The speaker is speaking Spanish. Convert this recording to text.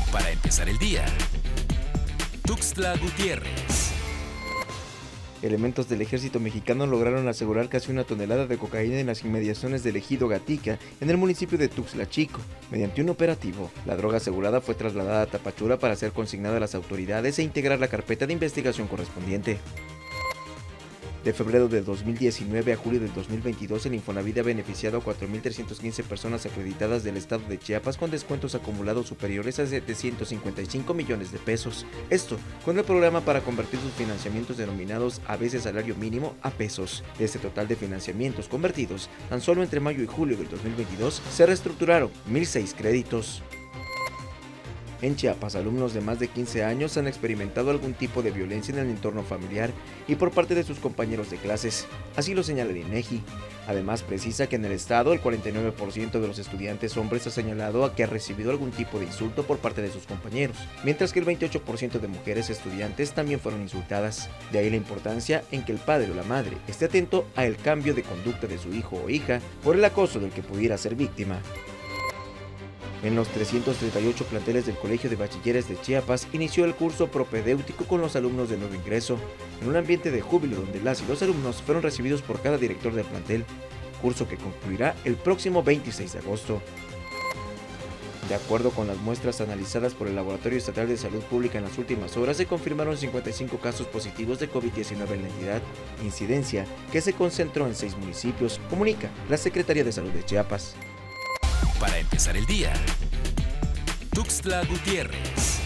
Para empezar el día, Tuxtla Gutiérrez. Elementos del ejército mexicano lograron asegurar casi 1 tonelada de cocaína en las inmediaciones del ejido Gatica, en el municipio de Tuxtla Chico. Mediante un operativo, la droga asegurada fue trasladada a Tapachula para ser consignada a las autoridades e integrar la carpeta de investigación correspondiente. De febrero de 2019 a julio del 2022, el Infonavit ha beneficiado a 4.315 personas acreditadas del estado de Chiapas con descuentos acumulados superiores a 755 millones de pesos. Esto con el programa para convertir sus financiamientos denominados a veces salario mínimo a pesos. De este total de financiamientos convertidos, tan solo entre mayo y julio del 2022 se reestructuraron 1.006 créditos. En Chiapas, alumnos de más de 15 años han experimentado algún tipo de violencia en el entorno familiar y por parte de sus compañeros de clases, así lo señala el INEGI. Además, precisa que en el estado el 49% de los estudiantes hombres ha señalado a que ha recibido algún tipo de insulto por parte de sus compañeros, mientras que el 28% de mujeres estudiantes también fueron insultadas. De ahí la importancia en que el padre o la madre esté atento al cambio de conducta de su hijo o hija por el acoso del que pudiera ser víctima. En los 338 planteles del Colegio de Bachilleres de Chiapas inició el curso propedéutico con los alumnos de nuevo ingreso, en un ambiente de júbilo donde las y los alumnos fueron recibidos por cada director del plantel, curso que concluirá el próximo 26 de agosto. De acuerdo con las muestras analizadas por el Laboratorio Estatal de Salud Pública en las últimas horas, se confirmaron 55 casos positivos de COVID-19 en la entidad, incidencia que se concentró en 6 municipios, comunica la Secretaría de Salud de Chiapas. Para empezar el día, Tuxtla Gutiérrez.